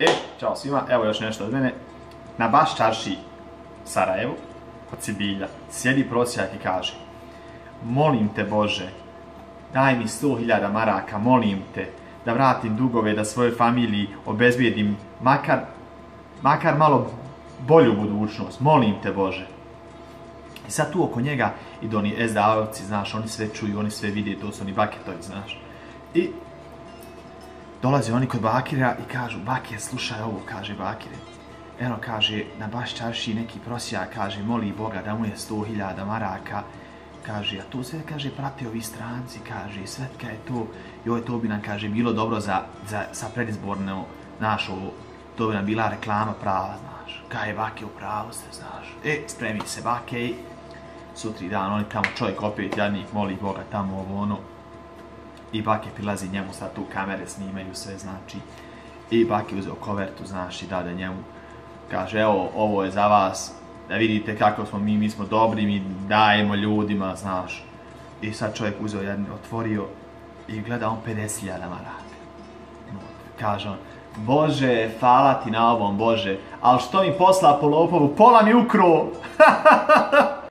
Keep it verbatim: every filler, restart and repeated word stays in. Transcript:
E, čao svima, evo još nešto od mene. Na Baš čaršiji Sarajevo, kod Sibilja, sjedi prosjak i kaže: molim te Bože, daj mi sto hiljada maraka, molim te, da vratim dugove, da svojoj familiji obezbijedim makar, makar malo bolju budućnost, molim te Bože. I sad tu oko njega idu oni es de a-ovci, znaš, oni sve čuju, oni sve vide, to su oni baketovi, znaš. I dolaze oni kod Bakira i kažu: Bakir, slušaj ovo, kaže Bakire. Eno, kaže, na Baš čaršiji neki prosjak, kaže, moli Boga da mu je sto hiljada maraka. Kaže, a to sve, kaže, prate ovi stranci, kaže, Svetka je to, joj, to bi nam, kaže, bilo dobro za, za, sa predizborno, znaš, ovo, to bi nam bila reklama prava, znaš. Kaj, Bake, u pravu ste, znaš. E, spremi se, Bake, i sutri dan, oni tamo, čovjek opet, jadnik, moli Boga, tamo, ovo, ono. I Bake prilazi njemu, sad tu kamere snimaju sve, znači. I Bake uzeo kovertu, znaš, i dade njemu. Kaže, evo, ovo je za vas, da vidite kako smo mi, mi smo dobri, mi dajemo ljudima, znaš. I sad čovjek uzeo jedan, otvorio i gleda on pedeset hiljada maraka. Kaže on: Bože, hvala ti na ovom, Bože, ali što mi posla po lopovu, pola mi ukro.